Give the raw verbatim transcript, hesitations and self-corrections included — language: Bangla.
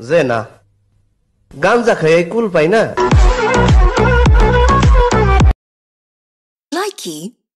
যে না গাঞ্জা খেয়ে কুল পাই না। Likey